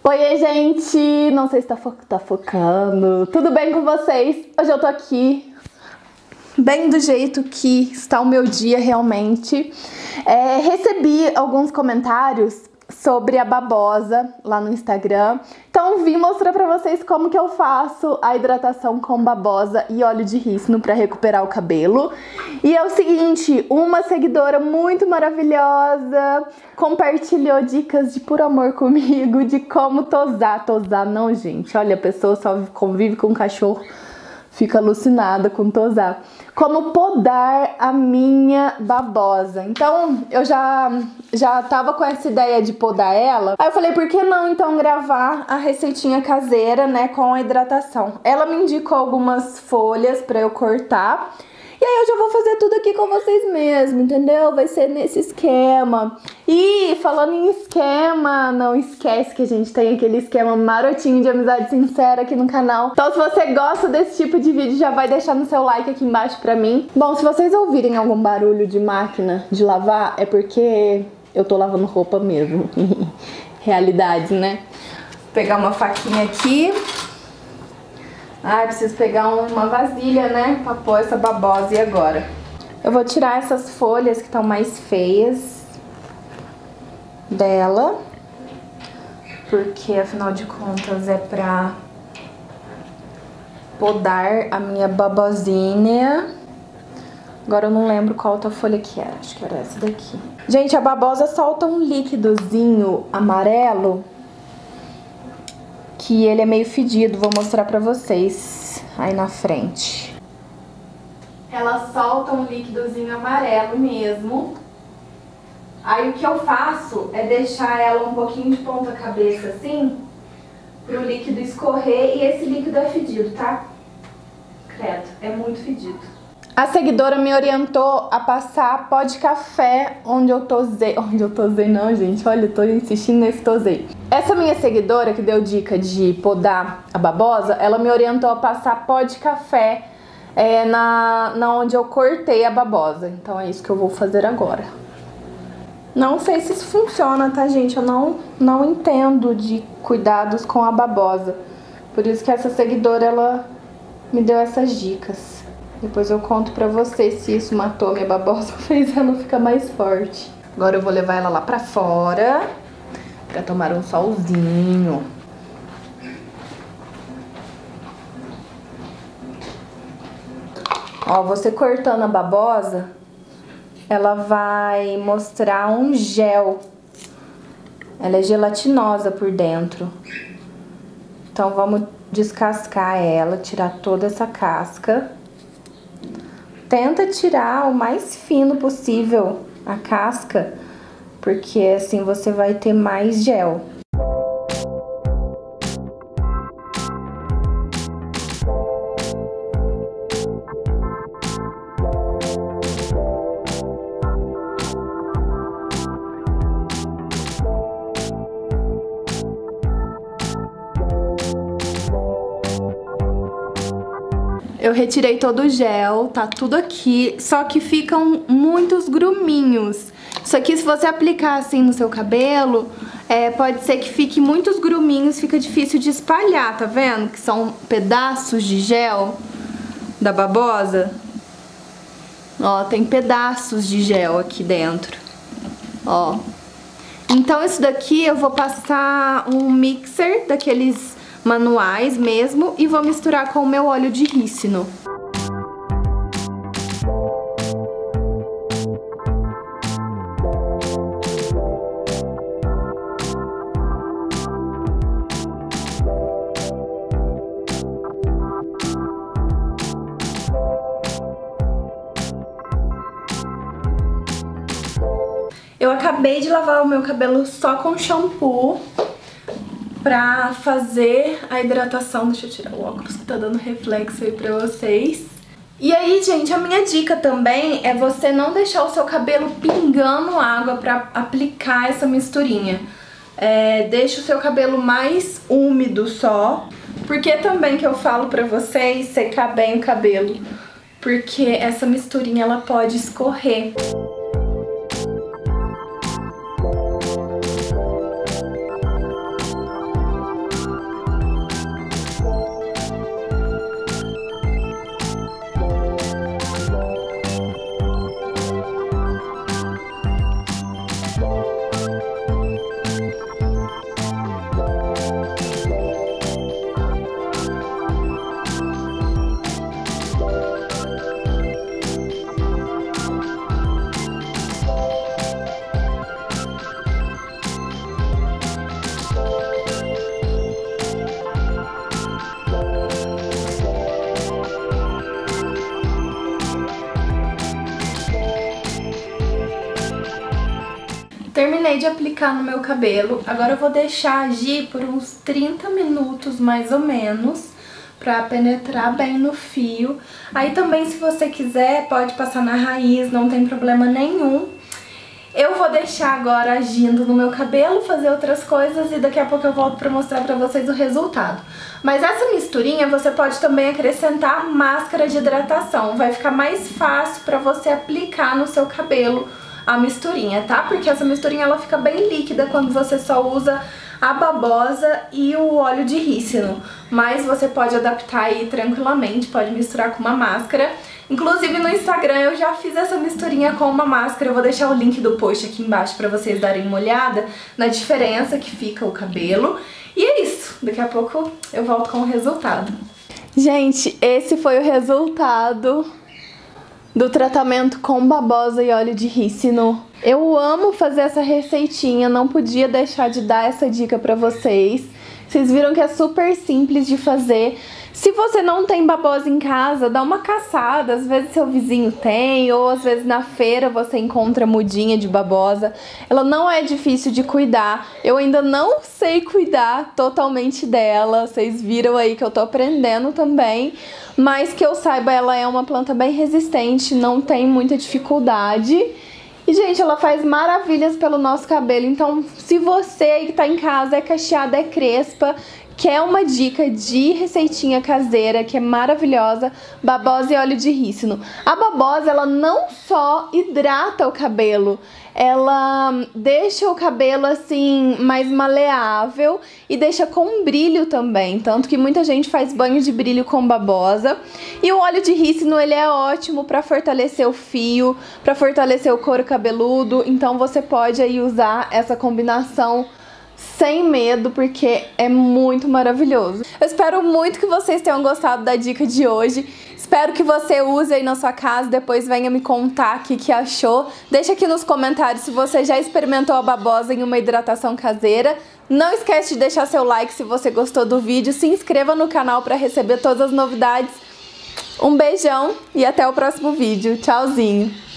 Oi, gente! Não sei se tá focando. Tudo bem com vocês? Hoje eu tô aqui bem do jeito que está o meu dia realmente. Recebi alguns comentários sobre a babosa lá no Instagram. Então vim mostrar pra vocês como que eu faço a hidratação com babosa e óleo de rícino pra recuperar o cabelo. E é o seguinte, uma seguidora muito maravilhosa compartilhou dicas de puro amor comigo de como tosar. Tosar não, gente. Olha, a pessoa só convive com um cachorro, fica alucinada com tosar. Como podar a minha babosa. Então, eu já tava com essa ideia de podar ela. Aí eu falei, por que não então gravar a receitinha caseira, né, com a hidratação? Ela me indicou algumas folhas pra eu cortar. E aí eu já vou fazer tudo aqui com vocês mesmo, entendeu? Vai ser nesse esquema. E falando em esquema, não esquece que a gente tem aquele esquema marotinho de amizade sincera aqui no canal. Então se você gosta desse tipo de vídeo, já vai deixando seu like aqui embaixo pra mim. Bom, se vocês ouvirem algum barulho de máquina de lavar, é porque eu tô lavando roupa mesmo. Realidade, né? Vou pegar uma faquinha aqui. Ai, preciso pegar uma vasilha, né, pra pôr essa babosa. E agora? Eu vou tirar essas folhas que estão mais feias dela, porque afinal de contas é pra podar a minha babosinha. Agora eu não lembro qual outra folha que era, acho que era essa daqui. Gente, a babosa solta um líquidozinho amarelo que ele é meio fedido, vou mostrar pra vocês aí na frente. Ela solta um líquidozinho amarelo mesmo. Aí o que eu faço é deixar ela um pouquinho de ponta cabeça assim, pro líquido escorrer, e esse líquido é fedido, tá? Credo, é muito fedido. A seguidora me orientou a passar pó de café onde eu tosei. Onde eu tosei não, gente. Olha, eu tô insistindo nesse tosei. Essa minha seguidora que deu dica de podar a babosa, ela me orientou a passar pó de café na onde eu cortei a babosa. Então é isso que eu vou fazer agora. Não sei se isso funciona, tá, gente? Eu não entendo de cuidados com a babosa. Por isso que essa seguidora, ela me deu essas dicas. Depois eu conto pra vocês se isso matou minha babosa ou fez ela ficar mais forte. Agora eu vou levar ela lá pra fora pra tomar um solzinho. Ó, você cortando a babosa, ela vai mostrar um gel. Ela é gelatinosa por dentro. Então vamos descascar ela, tirar toda essa casca. Tenta tirar o mais fino possível a casca, porque assim você vai ter mais gel. Eu retirei todo o gel, tá tudo aqui, só que ficam muitos gruminhos. Isso aqui, se você aplicar assim no seu cabelo, pode ser que fique muitos gruminhos, fica difícil de espalhar, tá vendo? Que são pedaços de gel da babosa. Ó, tem pedaços de gel aqui dentro, ó. Então isso daqui eu vou passar um mixer daqueles manuais mesmo e vou misturar com o meu óleo de rícino. Eu acabei de lavar o meu cabelo só com shampoo pra fazer a hidratação. Deixa eu tirar o óculos que tá dando reflexo aí pra vocês. E aí, gente, a minha dica também é você não deixar o seu cabelo pingando água pra aplicar essa misturinha. Deixa o seu cabelo mais úmido só. Porque também que eu falo pra vocês secar bem o cabelo, porque essa misturinha ela pode escorrer. Terminei de aplicar no meu cabelo, agora eu vou deixar agir por uns 30 minutos mais ou menos, pra penetrar bem no fio. Aí também, se você quiser, pode passar na raiz, não tem problema nenhum. Eu vou deixar agora agindo no meu cabelo, fazer outras coisas e daqui a pouco eu volto pra mostrar pra vocês o resultado. Mas essa misturinha você pode também acrescentar máscara de hidratação, vai ficar mais fácil pra você aplicar no seu cabelo a misturinha, tá? Porque essa misturinha ela fica bem líquida quando você só usa a babosa e o óleo de rícino. Mas você pode adaptar aí tranquilamente, pode misturar com uma máscara. Inclusive no Instagram eu já fiz essa misturinha com uma máscara, eu vou deixar o link do post aqui embaixo pra vocês darem uma olhada na diferença que fica o cabelo. E é isso, daqui a pouco eu volto com o resultado. Gente, esse foi o resultado do tratamento com babosa e óleo de rícino. Eu amo fazer essa receitinha, não podia deixar de dar essa dica pra vocês. Vocês viram que é super simples de fazer. Se você não tem babosa em casa, dá uma caçada, às vezes seu vizinho tem, ou às vezes na feira você encontra mudinha de babosa. Ela não é difícil de cuidar, eu ainda não sei cuidar totalmente dela, vocês viram aí que eu tô aprendendo também, mas que eu saiba ela é uma planta bem resistente, não tem muita dificuldade. E, gente, ela faz maravilhas pelo nosso cabelo, então se você aí que tá em casa é cacheada, é crespa, quer uma dica de receitinha caseira que é maravilhosa, babosa e óleo de rícino. A babosa, ela não só hidrata o cabelo, ela deixa o cabelo assim mais maleável e deixa com brilho também, tanto que muita gente faz banho de brilho com babosa. E o óleo de rícino, ele é ótimo para fortalecer o fio, para fortalecer o couro cabeludo, então você pode aí usar essa combinação sem medo, porque é muito maravilhoso. Eu espero muito que vocês tenham gostado da dica de hoje. Espero que você use aí na sua casa, depois venha me contar o que achou. Deixa aqui nos comentários se você já experimentou a babosa em uma hidratação caseira. Não esquece de deixar seu like se você gostou do vídeo. Se inscreva no canal para receber todas as novidades. Um beijão e até o próximo vídeo. Tchauzinho!